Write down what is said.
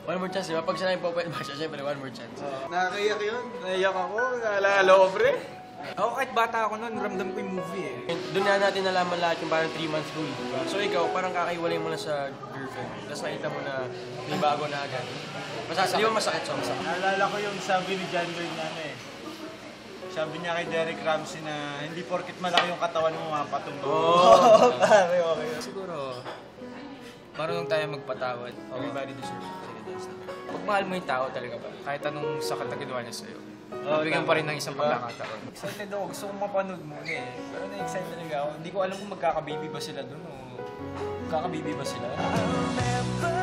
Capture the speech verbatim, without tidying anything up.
One more chance, di ba? Pag sinabi Popoy and Basha, syempre one more chance. Uh, nakakaiyak yun. Naiyak ako. Naalala ko, pre. Ako kahit bata ako noon, ramdam ko yung movie eh. Doon na natin nalaman lahat yung parang three months rule. Diba? So ikaw, parang kakaiwalay mo na sa girlfriend. Tapos nakita mo na may bago na agad. Masasakit. Di ba masakit so masakit? Naalala ko yung sabi ni John Lloyd na ano eh. Sabi niya kay Derek Ramsey na hindi porkit malaki yung katawan mo mapatong. Oo, pare, okay. Siguro, marunong tayo magpatawad. Everybody deserves it. Pag mahal mo yung tao talaga ba, kahit anong sakit na ginawa niya sa'yo, oh, bigyan pa rin ng isang diba? Pagkakataon. Excited ako, gusto kong mapanood muna eh. Pero na-excited talaga ako. Hindi ko alam kung magkakababy ba sila dun o magkakababy ba sila.